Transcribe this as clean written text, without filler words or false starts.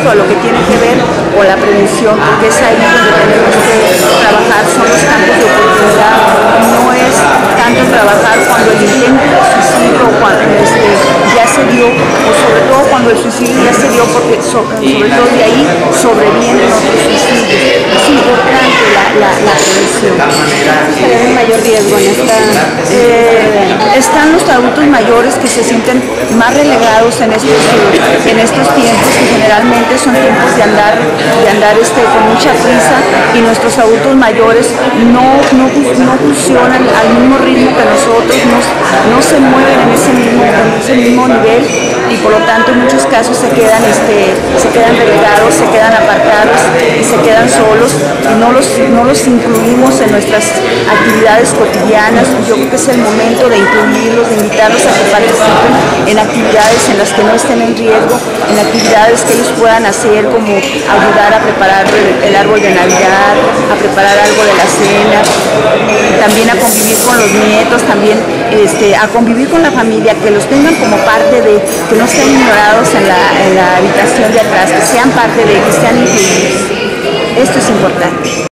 a lo que tiene que ver con la prevención, porque es ahí donde tenemos que trabajar, son los campos de oportunidad, no es tanto trabajar cuando el intento de suicidio cuando, ya se dio, o sobre todo cuando el suicidio ya se dio, porque sobre todo de ahí sobrevienen otros suicidios. Es importante la prevención. ¿Estaría en mayor riesgo en esta? Están los adultos mayores que se sienten más relegados en estos tiempos, que generalmente son tiempos de andar con mucha prisa, y nuestros adultos mayores no funcionan al mismo ritmo que nosotros, no se mueven en ese mismo nivel, y por lo tanto en muchos casos se quedan relegados, se quedan apartados y se quedan solos, y no los incluimos en nuestras actividades cotidianas. Yo creo que es el momento de incluirlos, de invitarlos a que participen en actividades en las que no estén en riesgo, en actividades que ellos puedan hacer, como ayudar a preparar el árbol de Navidad, a preparar algo de la cena, también a convivir con los nietos, también a convivir con la familia, que los tengan como parte de, que no estén ignorados en la habitación de atrás, que sean parte de, que sean incluidos. Esto es importante.